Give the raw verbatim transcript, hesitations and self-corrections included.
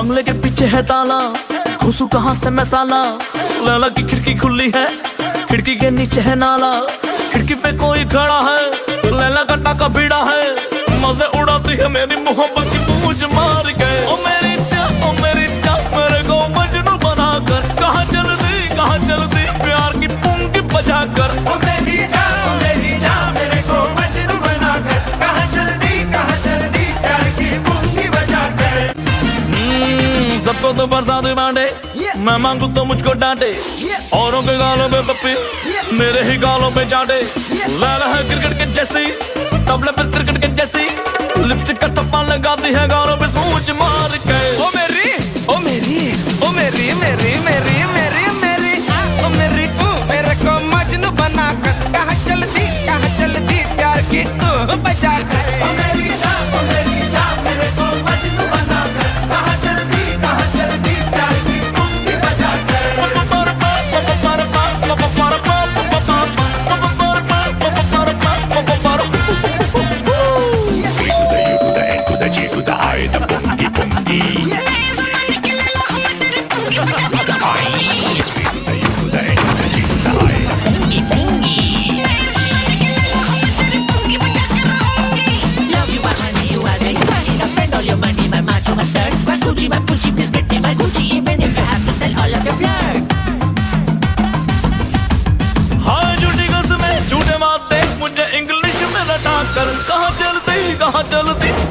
बंगले के पीछे है ताला, घुसू कहाँ से मैं साला। लैला की खिड़की खुली है, खिड़की के नीचे है नाला, खिड़की पे कोई खड़ा है, लैला का टाका भिड़ा है। मजे उड़ाती है मेरी मोहब्बत की पूंछ मार के। ओ मेरी जान, ओ मेरी जान, मेरे को मजनू बनाकर कहाँ चलती कहाँ चलती प्यार की पुंगी बजा कर। ओ मेरी जान, ओ मेरी जान, मेरे को मजनू बनाकर कहाँ चलती कहाँ चलती प्यार की पुंगी बजा कर। सबको तो बरसात बांटे, मैं मांगू तो मुझको डांटे। औरों के गालों पे पप्पी, मेरे ही गालों पे चाटे। लैला है क्रिकेट के जैसी, तबले पे क्रिकेट के जैसी, लिपस्टिक का टप्पा लगाती है गालों पे स्मूच मार के। ओ मेरी, ओ मेरी, ओ मेरी मेरी मेरी मेरी मेरी ओ मेरी ऊ मेरे को मजनू बनाकर कहाँ चलती कहाँ चलती प्यार की ऊ बजा कर। ओ मेरी जान, ओ मेरी जान, मेरे को मजनू बनाकर कहाँ चलती कहाँ चलती प्यार की पुंगी बजा कर। G to the I, the pungi pungi. Love you, my honey, you are very funny. Now spend all your money, my macho, my stud. My Gucci, my Gucci, please get me my Gucci, even if you have to sell all of your blood. हाँ झूठी कसमें, झूठे बातें मुझे English में रटा कर। कहाँ चलती कहाँ चलती